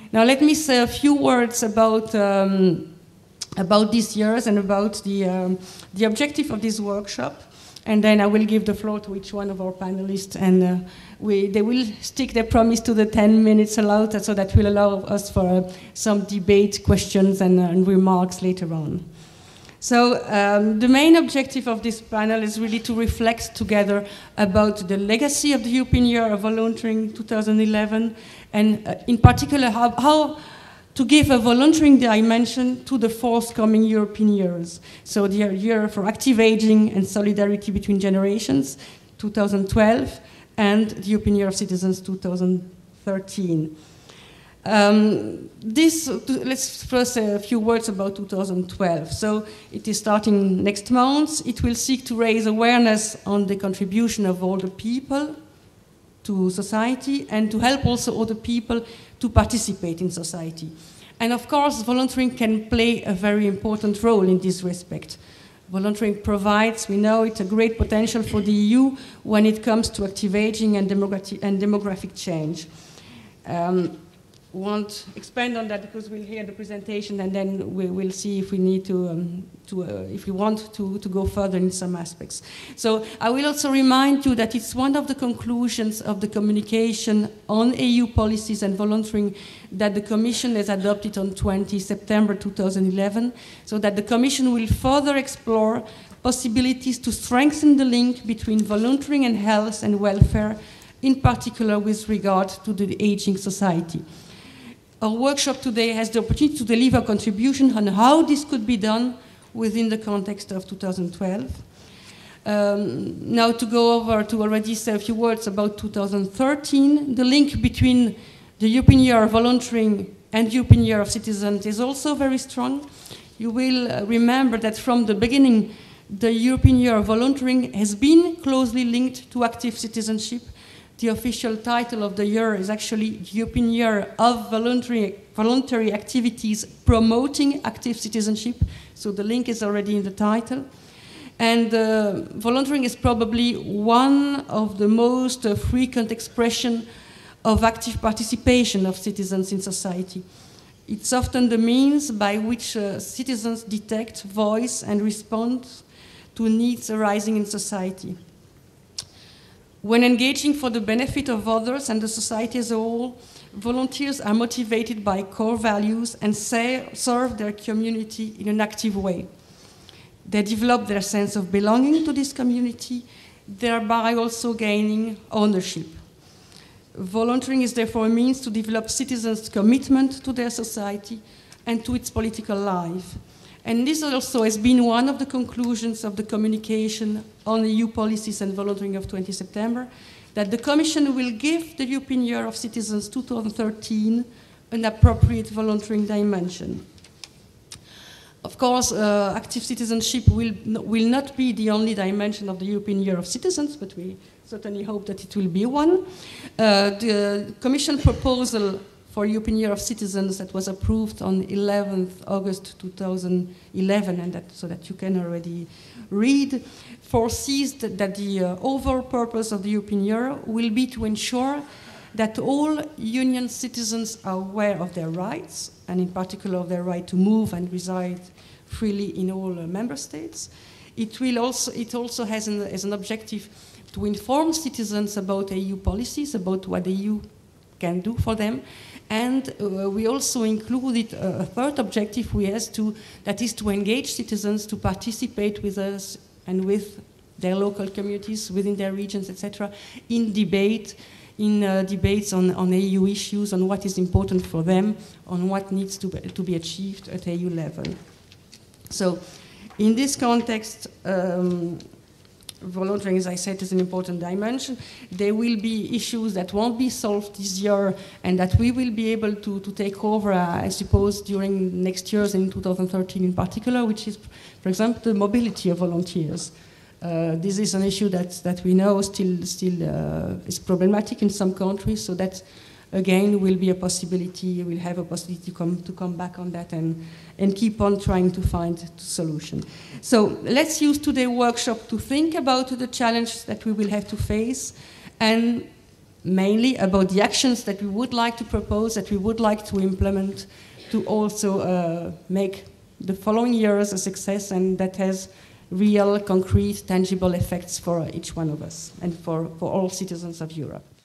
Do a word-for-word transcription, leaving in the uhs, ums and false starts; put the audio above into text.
Now let me say a few words about, um, about these years and about the, um, the objective of this workshop. And then I will give the floor to each one of our panelists, and uh, we, they will stick their promise to the ten minutes allowed, so that will allow us for uh, some debate, questions, and, uh, and remarks later on. So um, the main objective of this panel is really to reflect together about the legacy of the European Year of Volunteering two thousand eleven, and uh, in particular how, how to give a volunteering dimension to the forthcoming European years. So the year for active aging and solidarity between generations, two thousand twelve, and the European Year of Citizens two thousand thirteen. Um, this, let's first say a few words about two thousand twelve. So it is starting next month. It will seek to raise awareness on the contribution of older people to society, and to help also other people to participate in society. And of course, volunteering can play a very important role in this respect. Volunteering provides, we know, it's a great potential for the E U when it comes to active aging and, demogra and demographic change. Um, won't expand on that because we'll hear the presentation, and then we will see if we need to, um, to uh, if we want to, to go further in some aspects. So I will also remind you that it's one of the conclusions of the communication on E U policies and volunteering that the Commission has adopted on the twentieth of September two thousand eleven, so that the Commission will further explore possibilities to strengthen the link between volunteering and health and welfare, in particular with regard to the aging society. Our workshop today has the opportunity to deliver a contribution on how this could be done within the context of two thousand twelve. Um, now to go over to already say a few words about two thousand thirteen, the link between the European Year of Volunteering and European Year of Citizens is also very strong. You will uh, remember that from the beginning, the European Year of Volunteering has been closely linked to active citizenship. The official title of the year is actually the European Year of Voluntary, Voluntary Activities Promoting Active Citizenship. So the link is already in the title. And uh, volunteering is probably one of the most uh, frequent expression of active participation of citizens in society. It's often the means by which uh, citizens detect, voice, and respond to needs arising in society. When engaging for the benefit of others and the society as a whole, volunteers are motivated by core values and say, serve their community in an active way. They develop their sense of belonging to this community, thereby also gaining ownership. Volunteering is therefore a means to develop citizens' commitment to their society and to its political life. And this also has been one of the conclusions of the communication on E U policies and volunteering of the twentieth of September, that the Commission will give the European Year of Citizens two thousand thirteen an appropriate volunteering dimension. Of course, uh, active citizenship will, will not be the only dimension of the European Year of Citizens, but we certainly hope that it will be one. Uh, the Commission proposal for European Year of Citizens that was approved on eleventh of August two thousand eleven, and that, so that you can already read, foresees that, that the uh, overall purpose of the European Year will be to ensure that all Union citizens are aware of their rights, and in particular of their right to move and reside freely in all uh, member states. It, will also, it also has an, as an objective to inform citizens about E U policies, about what the E U can do for them. And uh, we also included a third objective we has to, that is to engage citizens to participate with us and with their local communities within their regions, et cetera, in debate, in uh, debates on, on E U issues, on what is important for them, on what needs to be, to be achieved at E U level. So, in this context, um, volunteering, as I said, is an important dimension. There will be issues that won't be solved this year and that we will be able to, to take over, uh, I suppose, during next years, in two thousand thirteen in particular, which is, for example, the mobility of volunteers. Uh, this is an issue that, that we know still, still uh, is problematic in some countries, so that, again, will be a possibility, we'll have a possibility to come, to come back on that and, and keep on trying to find a solution. So let's use today's workshop to think about the challenges that we will have to face and mainly about the actions that we would like to propose, that we would like to implement, to also uh, make the following years a success, and that has real, concrete, tangible effects for each one of us and for, for all citizens of Europe.